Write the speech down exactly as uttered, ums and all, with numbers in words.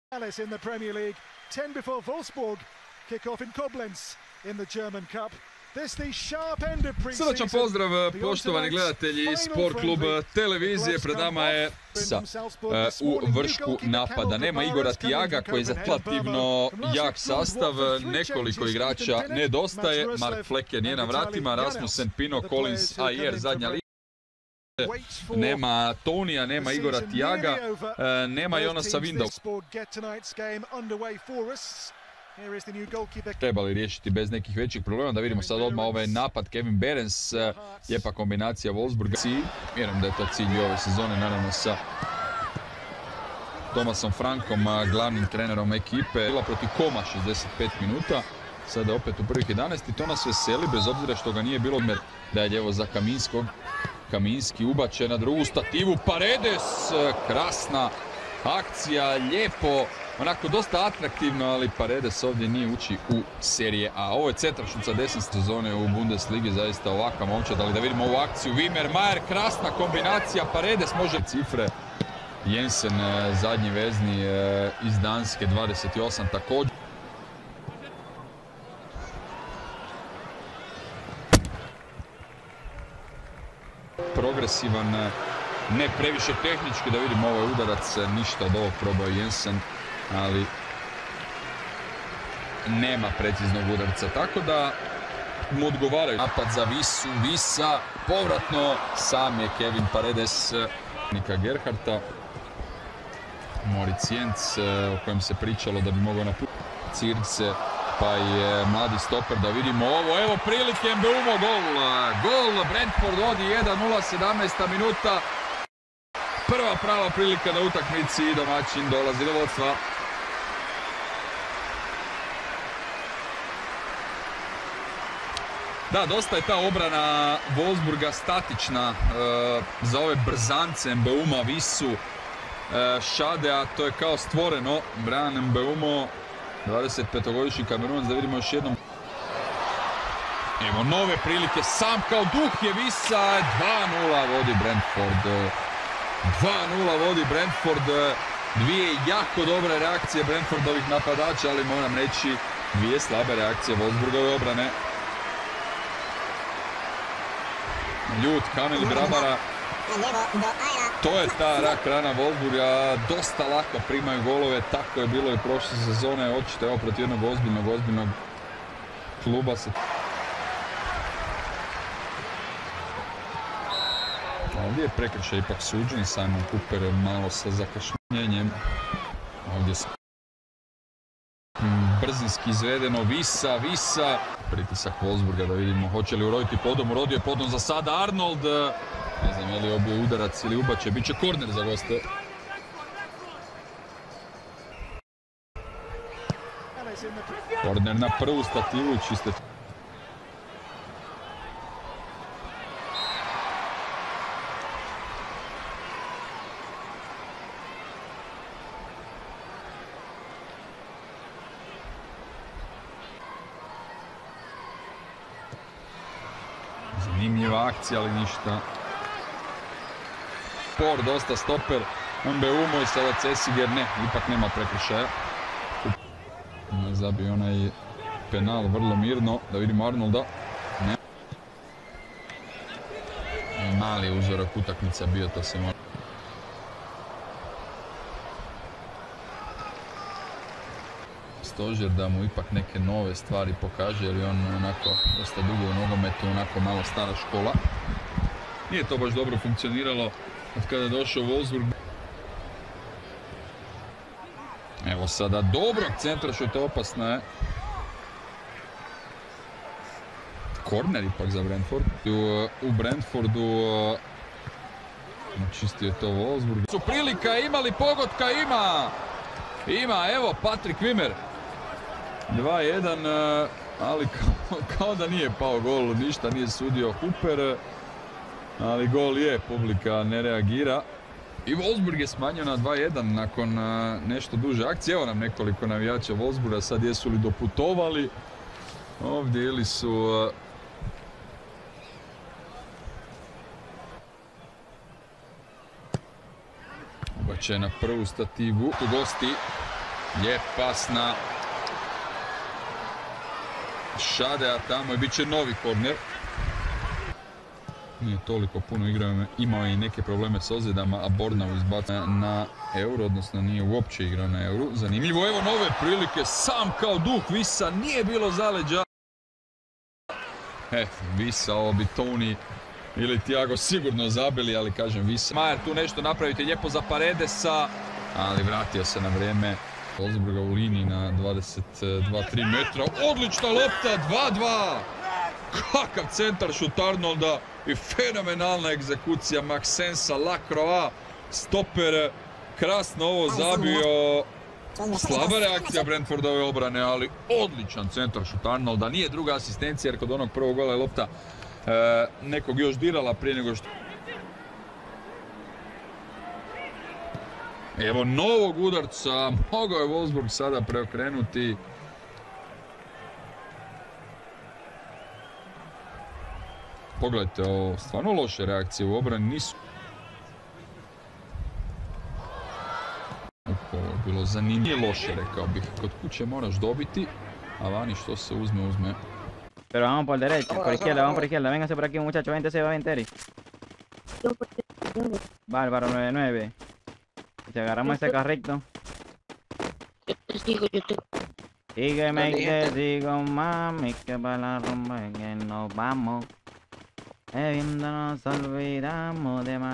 Alice in the Premier League, ten before Wolfsburg kick off in Koblenz in the German Cup. Srdačan pozdrav poštovani gledatelji Sport klub televizije, pred nama je sa u vršku napada. Nema Igora Tiaga koji je relativno jak sastav, nekoliko igrača nedostaje, Mark Flecken je na vratima, Rasmussen, Pino, Collins, Ajer, zadnja liga. Nema Tonija, nema Igora Tiaga, nema Jonasa Windaw. Trebali riješiti bez nekih većih problema. Da vidimo sad odmah ovaj napad. Kevin Behrens, lijepa kombinacija Wolfsburga. Vjerujem da je to cilj ove sezone, naravno sa Thomasom Frankom, glavnim trenerom ekipe. Bila protiv Koma šezdeset pet minuta. Sada opet u prvih jedanaest i to nas veseli, bez obzira što ga nije bilo. Da je ljevo za Kaminskog. Kaminski ubače na drugu stativu. Paredes, krasna akcija, lijepo. Onako dosta atraktivno, ali Paredes ovdje nije uči u serije A. Ovo je centrašnica desne sezone u Bundesligi, zaista ovaka momčad, ali da vidimo ovu akciju. Wimmer, Majer, krasna kombinacija, Paredes može cifre. Jensen, zadnji vezni iz Danske, dvadeset osam također. Progresivan, ne previše tehnički, da vidimo ovaj udarac, ništa od ovog probao Jensen. Ali nema preciznog udarca, tako da mu odgovaraju. Napad za Visu, Visa, povratno, sam je Kevin Paredes, Nika Gerharta, Moritz Jens, o kojem se pričalo da bi mogao napustiti Circe, pa je mladi stoper, da vidimo ovo, evo prilike, Mbeumo, gol, gol, Brentford vodi jedan nula, sedamnaesta minuta. Prva prava prilika na utakmici i domaćin dolazi do vodstva. Da, dosta je ta obrana Wolfsburga statična e, za ove brzance Mbeuma, Visu, e, Šadea, to je kao stvoreno. Brian Mbeumo, dvadesetpetogodišnji Kamerunac, da vidimo još jednom. Evo nove prilike, sam kao duh je Visa, dva nula vodi Brentford. dva nula vodi Brentford, dvije jako dobre reakcije Brentfordovih napadača, ali moram reći dvije slabe reakcije Wolfsburgove obrane. Ljut, Kamil Grabara, to je ta rak rana Wolfsburga, dosta lako primaju golove, tako je bilo i prošle sezone, očito evo protiv jednog ozbiljnog, ozbiljnog kluba se... Ovdje je prekršaj ipak suđen, Simon Cooper malo sa zakašnjenjem. Ovdje se brzinski izvedeno, Visa, Visa. Pritisak Wolfsburga, da vidimo hoće li uroditi plodom. Urodio je plodom za sada Arnold. Ne znam je li obio udarac ili ubače, bit će korner za goste. Korner na prvu stativu i čiste. Zanimljiva akcija, ali ništa. Por, dosta stoper. Mbeumo i sada Cesiger, ne, ipak nema prekršaja. Zabio onaj penal vrlo mirno, da vidimo Arnolda. Ne. Mali uzorak utakmica bio, to se mora. Stožer da mu ipak neke nove stvari pokaže, jer je on onako dosta dugo u nogometu, onako malo stara škola. Nije to baš dobro funkcioniralo od kada je došao Wolfsburg. Evo sada dobrog centra, što je to opasno je. Korner ipak za Brentford. U, u Brentfordu čistio je to Wolfsburg. Su prilika, ima li pogotka? Ima! Ima, evo, Patrick Wimmer. dva jedan, ali kao, kao da nije pao gol, ništa nije sudio Hooper. Ali gol je, publika ne reagira. I Wolfsburg je smanjio na dva jedan nakon nešto duže akcije. Evo nam nekoliko navijača Wolfsburga, sad jesu li doputovali. Ovdje ili su... Ubače na prvu stativu. Tu gosti Lijep pas na Šadea tamo i bit će novi korner. Nije toliko puno igrao, imao je i neke probleme s ozljedama, a Bornau izbacio na euro, odnosno nije uopće igrao na euro. Zanimljivo, evo nove prilike, sam kao duh Visa, nije bilo zaleđa. E, Visa, ovo bi Toni ili Thiago sigurno zabili, ali kažem Visa. Majer tu nešto napraviti lijepo za Paredesa, ali vratio se na vrijeme. Wolfsburga u liniji na dvadeset dva tri metra. Odlična lopta, dva dva! Kakav centar šut Arnolda i fenomenalna egzekucija Maxensa Lacroix. Stoper krasno ovo zabio. Slaba reakcija Brentfordove obrane, ali odličan centar šut Arnolda. Nije druga asistencija jer kod onog prvog gola je lopta e, nekog još dirala prije nego što... Evo novog udarca, mogao je Wolfsburg sada preokrenuti. Pogledajte ovo, stvarno loše reakcije u obrani nisu. Ovo je bilo zanimljivo. Nije loše, rekao bih. Kod kuće moraš dobiti, a vani što se uzme, uzme. Pero vamos por derecha, por izquierda, vamos por izquierda. Véngase por aquí, muchachos, véntese, va Venteri. Bárbaro, nueve nueve. Si agarramos ese carrito. Sígueme y te digo, mami, que para la rumba que nos vamos. Bebiendo nos olvidamos de más.